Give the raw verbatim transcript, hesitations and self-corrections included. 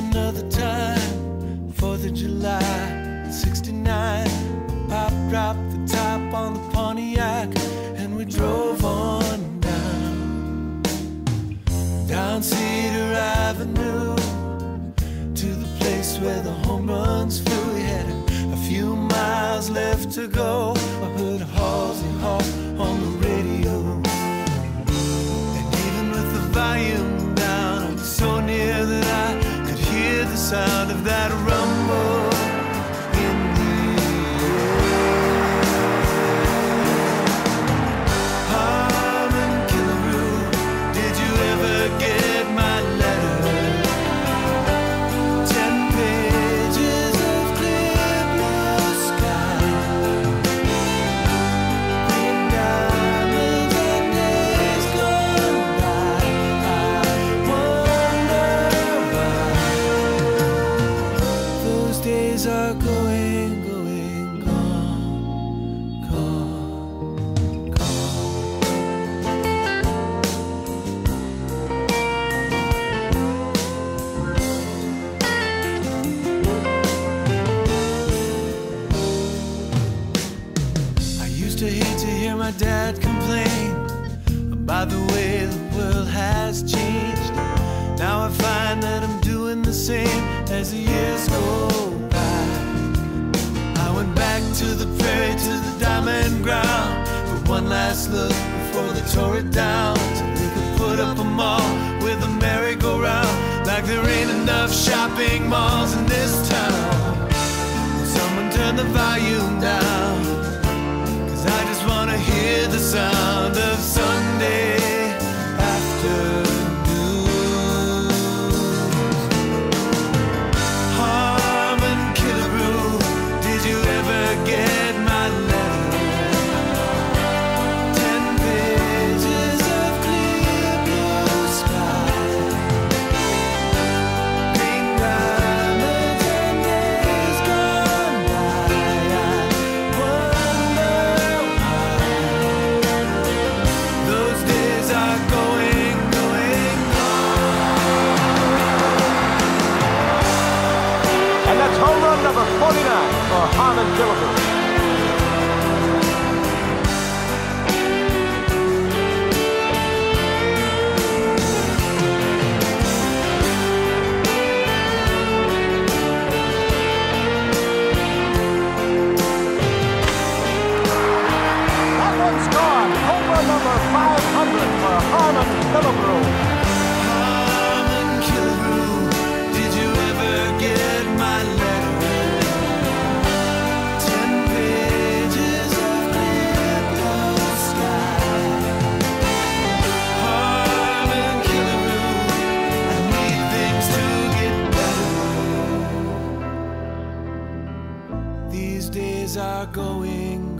another time, fourth of July, sixty-nine. Pop dropped the top on the Pontiac, and we drove on down, down Cedar Avenue, to the place where the home runs flew. We had a, a few miles left to go. I heard Halsey Hawk on the radio, and even with the volume down, I was so near that I could hear the sound of that rumble in the air. Harmon Killebrew, did you ever get my letter? Ten pages of clear blue sky, green diamonds and days gone by. I wonder why those days are going, going, gone, gone, gone. I used to hate to hear my dad complain about the way the world has changed. Now I find that I'm doing the same as the years go by. I went back to the prairie, to the diamond ground, for one last look before they tore it down, so they could put up a mall with a merry-go-round. Like there ain't enough shopping malls in this town. Someone turn the volume down, 'cause I just wanna hear the sound of Sunday afternoon. Harmon Killebrew, did you ever get my letter? Ten pages of clear blue sky, green diamonds and days gone by. I wonder why those days are going, going, gone. And that's home run number forty-nine for Harmon Killebrew. That one's gone. Home run number five hundred for Harmon Killebrew. Harmon Killebrew, did you ever get my letter? Ten pages of clear blue sky. Harmon Killebrew, I need things to get better. These days are going,